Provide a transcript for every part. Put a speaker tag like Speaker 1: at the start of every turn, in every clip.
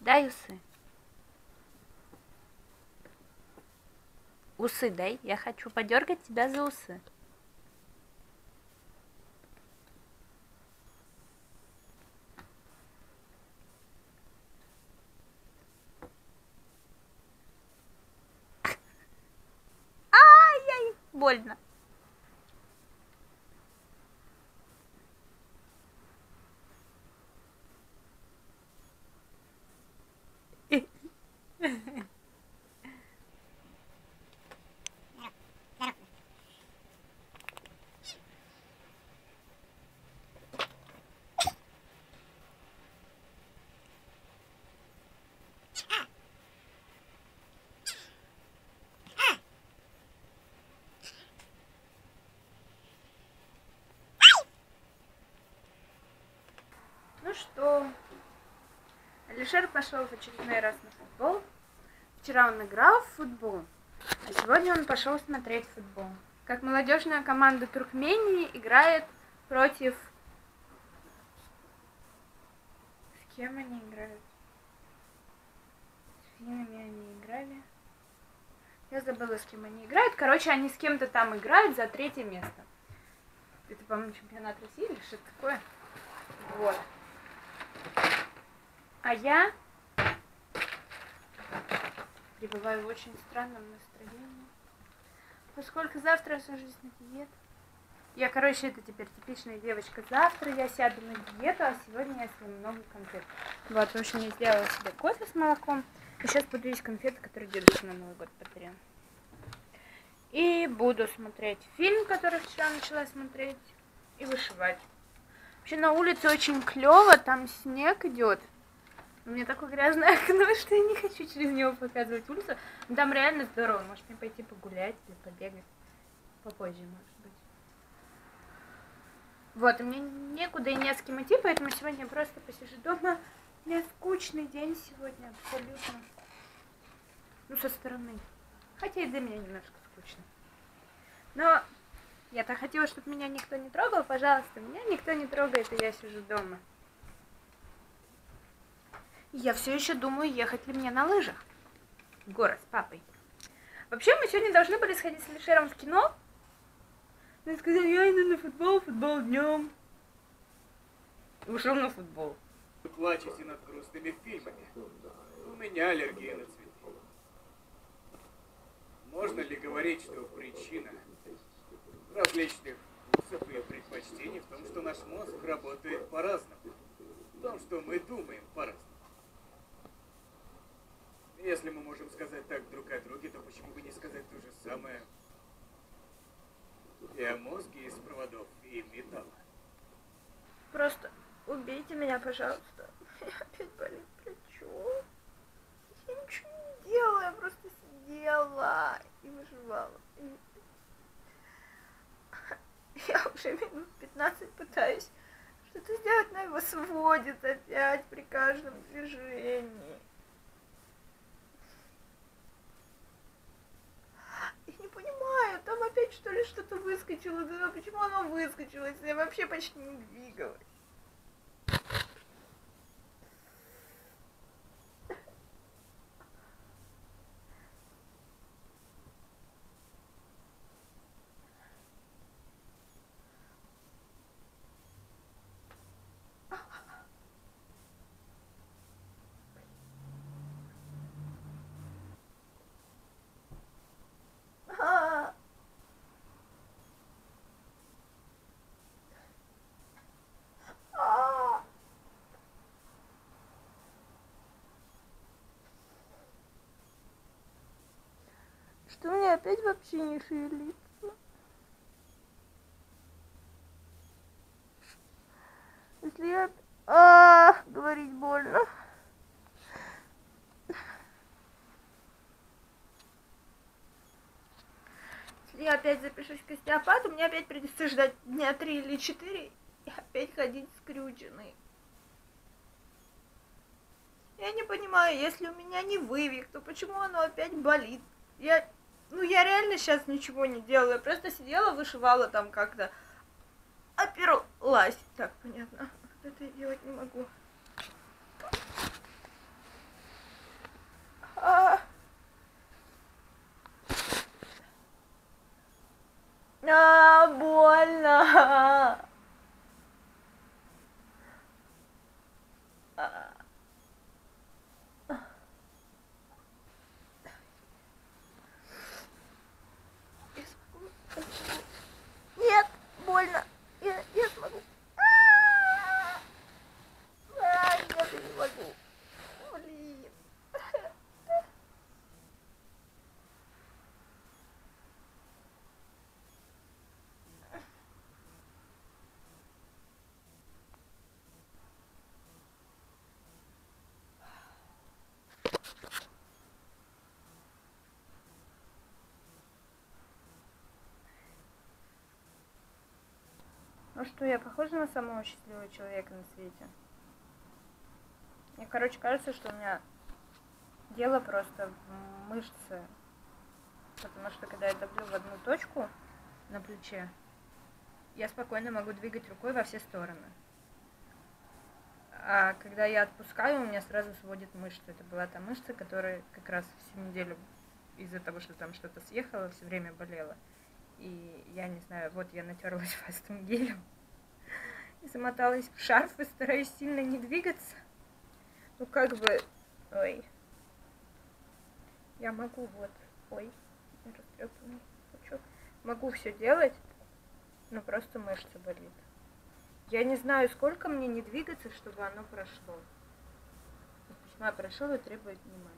Speaker 1: Дай усы. Усы дай. Я хочу подергать тебя за усы. Ай-яй, больно. Ну что, Алишер пошел в очередной раз на футбол. Вчера он играл в футбол, а сегодня он пошел смотреть футбол. Как молодежная команда Туркмении играет против... С кем они играют? С финнами они играли. Я забыла, с кем они играют. Короче, они с кем-то там играют за 3-е место. Это, по-моему, чемпионат России или что-то такое. Вот. А я пребываю в очень странном настроении, поскольку завтра я сажусь на диету. Я, короче, это теперь типичная девочка. Завтра я сяду на диету, а сегодня я съем много конфет. Вот, в общем, я сделала себе кофе с молоком. И сейчас буду есть конфеты, которые дедушка на Новый год подарил. И буду смотреть фильм, который вчера начала смотреть, и вышивать. Вообще на улице очень клево, там снег идет. У меня такое грязное окно, что я не хочу через него показывать улицу. Но там реально здорово. Может мне пойти погулять или побегать. Попозже, может быть. Вот, и мне некуда и не с кем идти, поэтому сегодня я просто посижу дома. У меня скучный день сегодня, абсолютно. Ну, со стороны. Хотя и для меня немножко скучно. Но я-то хотела, чтобы меня никто не трогал. Пожалуйста, меня никто не трогает, и я сижу дома. Я все еще думаю, ехать ли мне на лыжах в город с папой. Вообще, мы сегодня должны были сходить с Алишером в кино. Но я сказала, я иду на футбол, футбол днем. Ушел на футбол.
Speaker 2: Вы плачете над грустными фильмами. У меня аллергия на цветы. Можно ли говорить, что причина различных вкусов и предпочтений в том, что наш мозг работает по-разному? В том, что мы думаем по-разному. Если мы можем сказать так друг о друге, то почему бы не сказать то же самое и о мозге из проводов и металла?
Speaker 1: Просто убейте меня, пожалуйста. Я опять болит плечо. Я ничего не делала, я просто сидела и выживала. Я уже минут 15 пытаюсь что-то сделать, но его сводит опять при каждом движении. Я не понимаю, там опять что ли что-то выскочило. Да почему оно выскочило, если я вообще почти не двигалась? Что у меня опять вообще не шевелится? Если я... говорить больно. Если я опять запишусь к остеопату, мне опять придется ждать дня 3 или 4 и опять ходить скрюченной. Я не понимаю, если у меня не вывих, то почему оно опять болит? Я реально сейчас ничего не делала, я просто сидела, вышивала там как-то, оперлась. Так, понятно, это я делать не могу. Больно. Нет, больно. Я смогу. Нет, я не могу. Блин. Ну что, я похожа на самого счастливого человека на свете? Мне, короче, кажется, что у меня дело просто в мышце. Потому что когда я давлю в одну точку на плече, я спокойно могу двигать рукой во все стороны. А когда я отпускаю, у меня сразу сводит мышцу. Это была та мышца, которая как раз всю неделю из-за того, что там что-то съехало, все время болела. И я не знаю, вот я натерлась фастым гелем и замоталась в шарф и стараюсь сильно не двигаться. Ну как бы, ой, я могу вот, ой, растрепанный пучок. Могу все делать, но просто мышца болит. Я не знаю, сколько мне не двигаться, чтобы оно прошло. Письма прошло и требует внимания.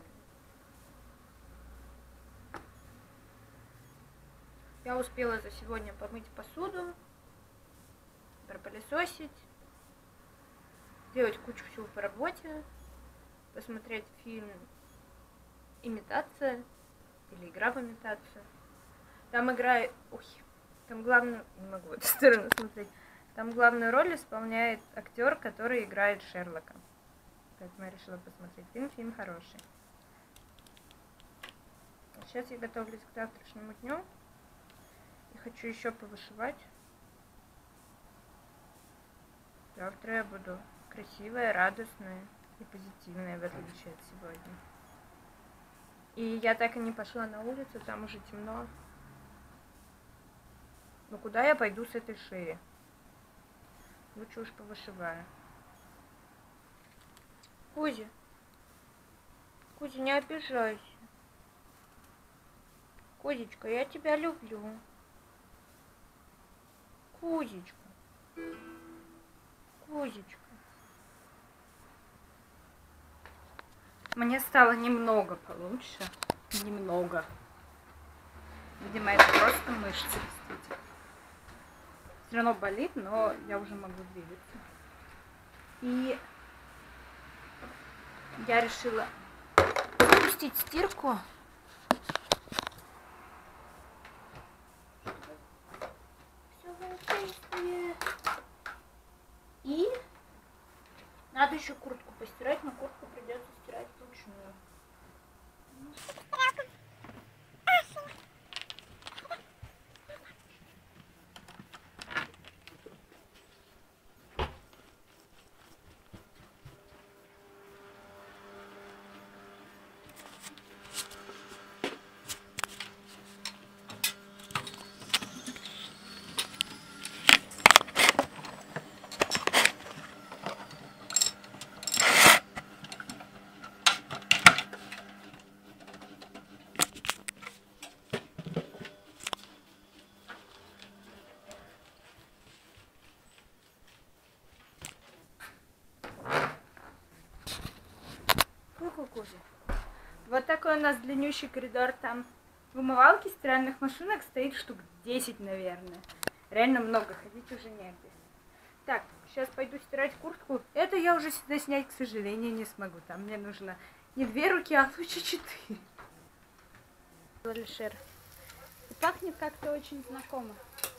Speaker 1: Я успела за сегодня помыть посуду, пропылесосить, сделать кучу всего по работе, посмотреть фильм «Имитация» или «Игра в имитацию». Там играет... Ой, там главную... Не могу в эту сторону смотреть. Там главную роль исполняет актер, который играет Шерлока. Поэтому я решила посмотреть фильм. Фильм хороший. Сейчас я готовлюсь к завтрашнему дню. И хочу еще повышивать. Завтра я буду красивая, радостная и позитивная, в отличие от сегодня. И я так и не пошла на улицу, там уже темно. Но куда я пойду с этой шеей? Лучше уж повышиваю. Кузя, Кузя, не обижайся. Кузечка, я тебя люблю. Кузечка. Кузечка. Мне стало немного получше. Немного. Видимо, это просто мышцы, действительно. Все равно болит, но я уже могу двигаться. И я решила запустить стирку. Все действие. И надо еще куртку постирать, но куртку придется стирать вручную. Вот такой у нас длиннющий коридор. Там в умывалке стиральных машинок стоит штук 10, наверное. Реально много, ходить уже негде. Так, сейчас пойду стирать куртку. Это я уже сюда снять, к сожалению, не смогу. Там мне нужно не 2 руки, а лучше 4. Алишер. И пахнет как-то очень знакомо.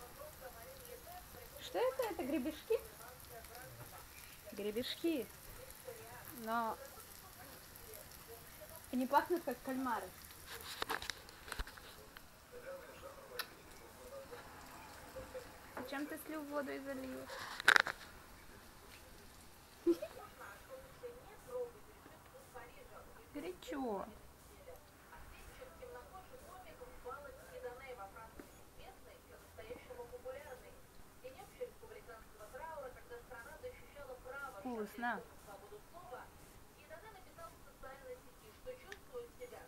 Speaker 1: Что это? Это гребешки? Гребешки. Но они пахнут как кальмары. Зачем ты слил воду из залива? Горячо. вкусно.
Speaker 3: И тогда написал в социальной сети, что чувствует себя